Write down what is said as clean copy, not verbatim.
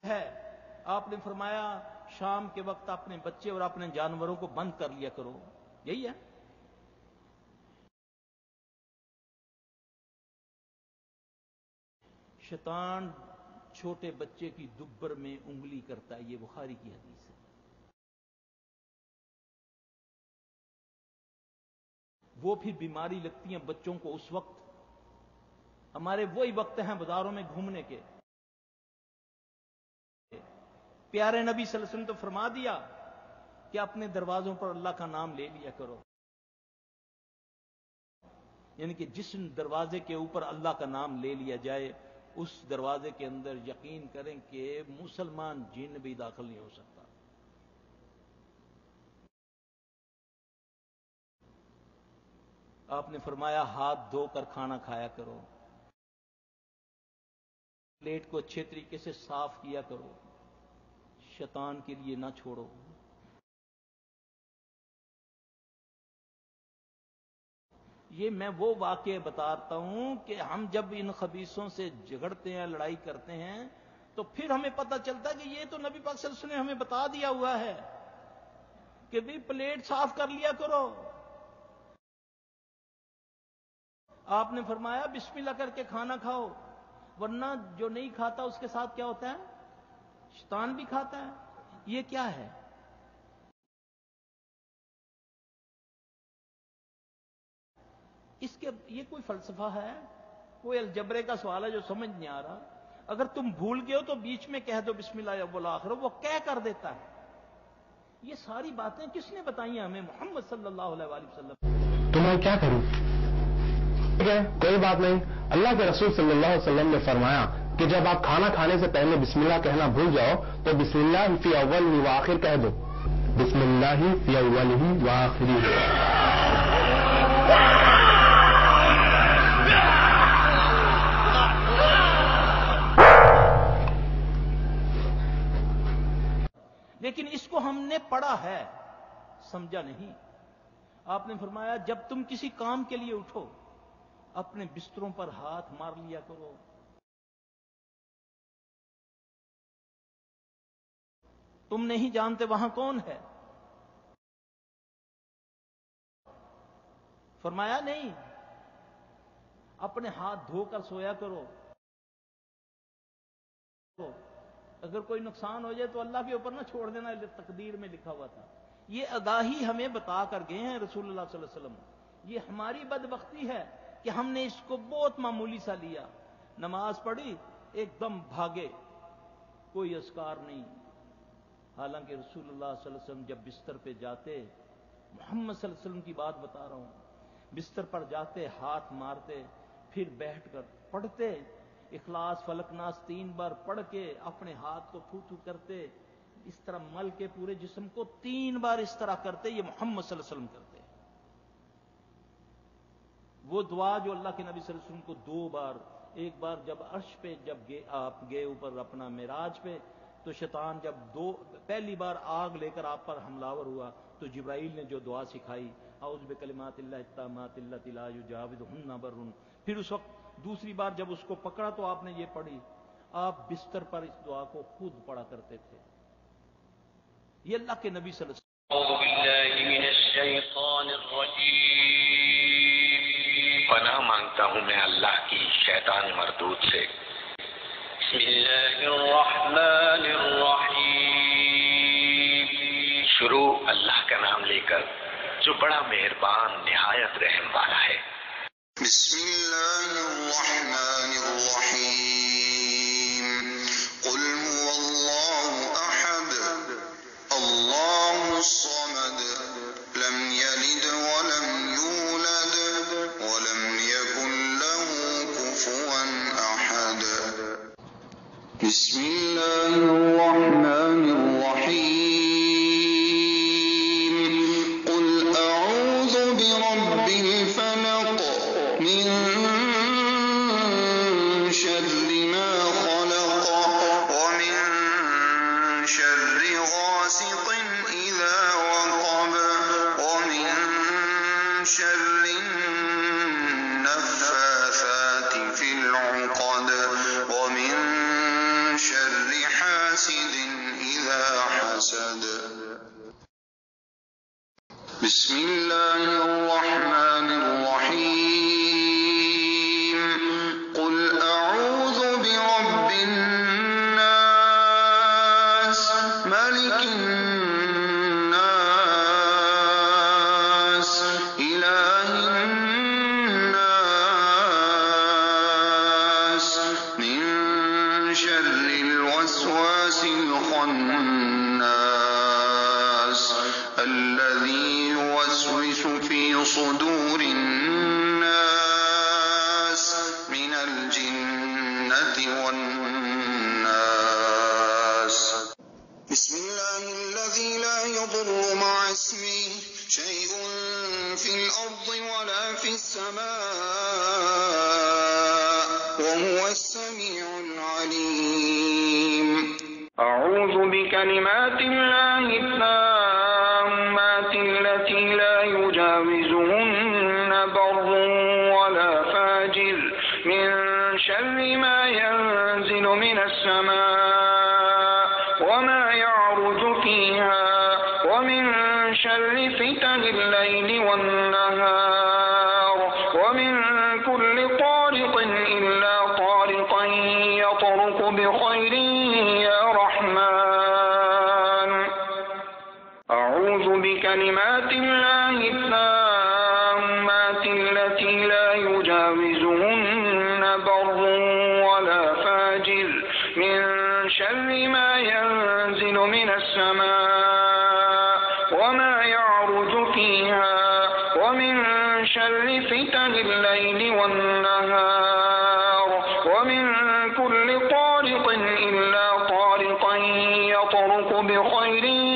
ہے. آپ نے فرمایا شام کے وقت اپنے بچے اور اپنے جانوروں کو بند کر لیا کرو. یہی ہے. شیطان چھوٹے بچے کی دبر میں انگلی کرتا ہے. یہ بخاری کی حدیث ہے. وہ پھر بیماری لگتی ہیں بچوں کو اس وقت. ہمارے وہی وقت ہیں بازاروں میں گھومنے کے. پیارے نبی صلی اللہ علیہ وسلم تو فرما دیا کہ اپنے دروازوں پر اللہ کا نام لے لیا کرو. یعنی کہ جس دروازے کے اوپر اللہ کا نام لے لیا جائے اس دروازے کے اندر یقین کریں کہ مسلمان جن بھی داخل نہیں ہو سکتا. آپ نے فرمایا ہاتھ دھو کر کھانا کھایا کرو. پلیٹ کو اچھے طریقے سے صاف کیا کرو. شیطان کے لیے نہ چھوڑو. یہ میں وہ واقعے بتاتا ہوں کہ ہم جب ان خبیثوں سے جھگڑتے ہیں لڑائی کرتے ہیں تو پھر ہمیں پتہ چلتا ہے کہ یہ تو نبی پاک صلی اللہ علیہ وسلم نے ہمیں بتا دیا ہوا ہے کہ بھی پلیٹ صاف کر لیا کرو. آپ نے فرمایا بسم اللہ کر کے کھانا کھاؤ ورنہ جو نہیں کھاتا اس کے ساتھ کیا ہوتا ہے؟ شیطان بھی کھاتا ہے. یہ کیا ہے؟ اس کے یہ کوئی فلسفہ ہے؟ کوئی الجبرے کا سوال ہے جو سمجھ نہیں آ رہا. اگر تم بھول گئے ہو تو بیچ میں کہہ دو بسم اللہ اول آخر. وہ کہہ کر دیتا ہے. یہ ساری باتیں کس نے بتائی ہیں ہمیں؟ محمد صلی اللہ علیہ وآلہ وسلم. تو میں کیا کروں؟ ٹھیک ہے کوئی بات نہیں. اللہ کے رسول صلی اللہ علیہ وسلم نے فرمایا کہ جب آپ کھانا کھانے سے پہلے بسم اللہ کہنا بھول جاؤ تو بسم اللہ فی اول و آخر کہہ دو. بسم اللہ فی اول و آخری. لیکن اس کو ہم نے پڑھا ہے سمجھا نہیں. آپ نے فرمایا جب تم کسی کام کے لیے اٹھو اپنے بستروں پر ہاتھ مار لیا کرو. تم نہیں جانتے وہاں کون ہے. فرمایا نہیں اپنے ہاتھ دھو کر سویا کرو. اگر کوئی نقصان ہو جائے تو اللہ کے اوپر نہ چھوڑ دینا. تقدیر میں لکھا ہوا تھا. یہ آگاہی ہمیں بتا کر گئے ہیں رسول اللہ صلی اللہ علیہ وسلم. یہ ہماری بدبختی ہے کہ ہم نے اس کو بہت معمولی سا لیا. نماز پڑھی ایک دم بھاگے کوئی اذکار نہیں. حالانکہ رسول اللہ صلی اللہ علیہ وسلم جب بستر پہ جاتے محمد صلی اللہ علیہ وسلم کی بات بتا رہا ہوں بستر پر جاتے ہاتھ مارتے پھر بیٹھ کر پڑھتے اخلاص فلق ناس 3 بار پڑھ کے اپنے ہاتھ کو تھو تھو کرتے اس طرح مل کے پورے جسم کو 3 بار اس طرح کرتے. یہ محمد صلی اللہ علیہ وسلم کرتے. وہ دعا جو اللہ کے نبی صلی اللہ علیہ وسلم کو 2 بار ایک بار جب عرش پہ جب آپ گئے اوپر اپنا معراج پہ تو شیطان جب پہلی بار آگ لے کر آپ پر حملہ ہوا تو جبرائیل نے جو دعا سکھائی اعوذ بکلمات اللہ التامات التی لا یجاوزہن بر. پھر اس وقت دوسری بار جب اس کو پکڑا تو آپ نے یہ پڑھی. آپ بستر پر اس دعا کو خود پڑھا کرتے تھے. یہ اللہ کے نبی صلی اللہ علیہ وسلم. اعوذ باللہ من الشیطان الرجیم. پناہ مانگتا ہوں میں اللہ کی شیطان مردود سے. بسم اللہ الرحمن الرحیم. شروع اللہ کا نام لے کر جو بڑا مہربان نہایت رحم والا ہے. بسم اللہ الرحمن الرحیم. قل هو اللہ احد اللہ الصمد لم یلد ولم یولد ولم یکن له کفوا احد. بسم اللہ الرحمن الرحیم. قل اعوذ برب الفلق من شر ما خلق ومن شر غاسق إذا وقب ومن شر النفاثات في العقد ومن شر حاسد وَسَدٍ بسم الله الرحمن الرحيم قل أعوذ برب الناس ملك الناس إله الناس من شر الوسواس الخناس الذي يوسوس في صدور الناس من الجنة والناس بسم الله الذي لا يضر مع اسمه شيء في الأرض ولا في السماء وهو السميع العليم أعوذ بكلمات الله التامات التي لا يجاوزهن بر ولا فاجر من شر ما ينزل من السماء وما يعرج فيها ومن شر فتن الليل والنهار ومن كل طارق إلا طارقا يطرق بخير يا رحمن أعوذ بكلمات الله التامات التي لا يجاوزهن بر ولا فاجر من شر ما ينزل من السماء وما يعرج فيها ومن شر فتن الليل والنهار ومن كل طارق إلا طارقا يطرق بخير